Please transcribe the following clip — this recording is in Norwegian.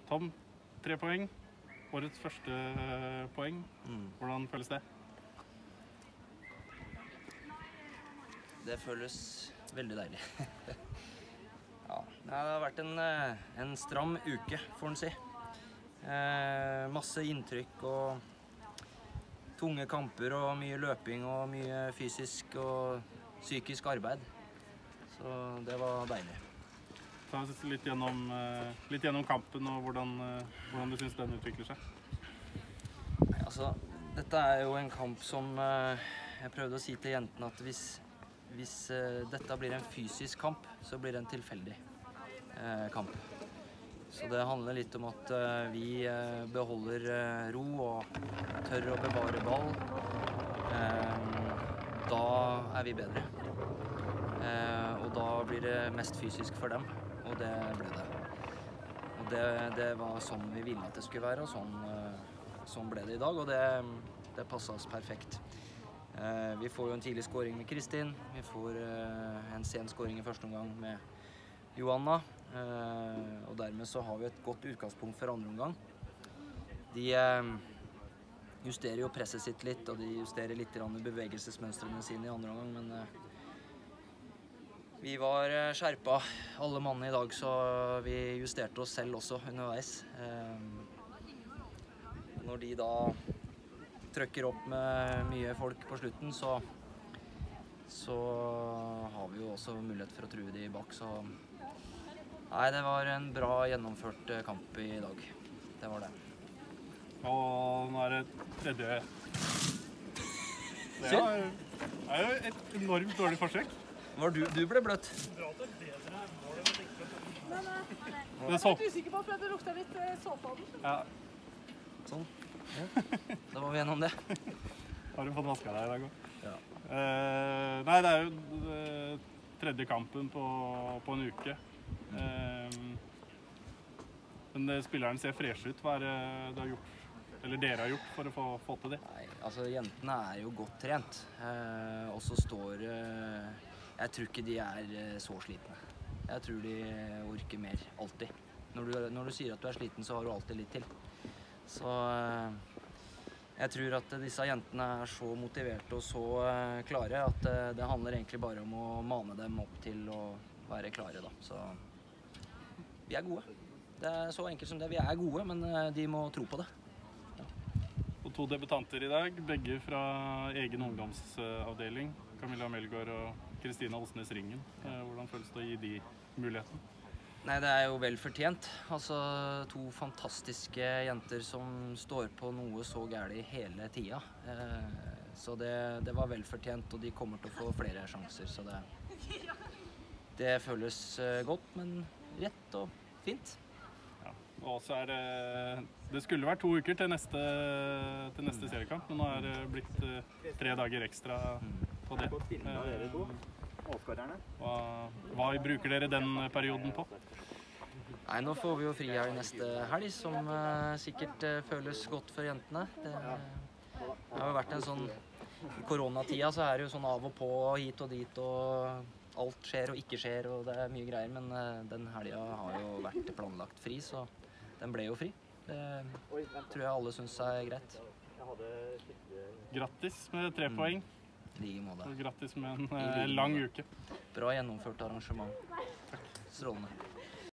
Tom, 3 poeng. Årets første poeng. Hvordan føles det? Det føles veldig deilig. Ja, det har vært en stram uke, får en si. Masse inntrykk og tunge kamper og mye løping og mye fysisk og psykisk arbeid. Så det var deilig. Ta oss litt gjennom kampen og hvordan du synes den utvikler seg. Nei, altså, dette er jo en kamp som jeg prøvde å si til jentene at hvis dette blir en fysisk kamp, så blir det en tilfeldig kamp. Så det handler litt om at vi beholder ro og tør å bevare ball. Da er vi bedre. Og da blir det mest fysisk for dem, og det ble det. Og det var sånn vi ville at det skulle være, og sånn ble det i dag, og det passet oss perfekt. Vi får jo en tidlig scoring med Kristin, vi får en sen scoring i første omgang med Joanna, og dermed så har vi et godt utgangspunkt for andre omgang. De justerer jo presset sitt litt, og de justerer litt bevegelsesmønstrene sine i andre omgang, men vi var skjerpa alle mannene i dag, så vi justerte oss selv også underveis. Når de da trykker opp med mye folk på slutten, så har vi jo også mulighet for å true de bak, så nei, det var en bra gjennomført kamp i dag. Det var det. Og nå er det tredje. Det er jo et enormt dårlig forsøk. Du ble bløtt. Bra at det er bedre mål enn ikke bløtt. Men Det jeg var litt usikker på, for det lukta litt såpe av den. Ja. Sånn. Ja. Da var vi gjennom det. Har du fått vasket deg i dag også? Ja. Nei, det er jo tredje kampen på en uke. Men spilleren ser fresh ut. Hva er det du har gjort, eller dere har gjort for å få til det? Nei, altså jentene er jo godt trent, og så står jeg tror ikke de er så slitne. Jeg tror de orker mer, alltid. Når du sier at du er sliten, så har du alltid litt til. Så jeg tror at disse jentene er så motiverte og så klare at det handler egentlig bare om å mane dem opp til å være klare da. Så vi er gode. Det er så enkelt som det. Vi er gode, men de må tro på det. Ja. Og 2 debutanter i dag, begge fra egen ungdomsavdeling. Camilla Melgaard og Kristina Osnes Ringen. Hvordan føles det å gi de muligheten? Nei, det er jo vel fortjent. Altså 2 fantastiske jenter som står på noe så gærlig hele tida. Så det var vel fortjent, og de kommer til å få flere sjanser. Så det føles godt, men rett og fint. Ja, og så er det skulle vært 2 uker til neste seriekamp, men nå er det blitt 3 dager ekstra på det. Hva bruker dere den perioden på? Nei, nå får vi jo fri her neste helg, som sikkert føles godt for jentene. Det har jo vært en sånn, i koronatida så er det jo sånn av og på, hit og dit, og alt skjer og ikke skjer, og det er mye greier, men den helga har jo vært planlagt fri, så den ble jo fri. Det tror jeg alle synes er greit. Grattis med 3 poeng. Like måte. Og grattis med en lang uke. Bra gjennomført arrangement. Strålende.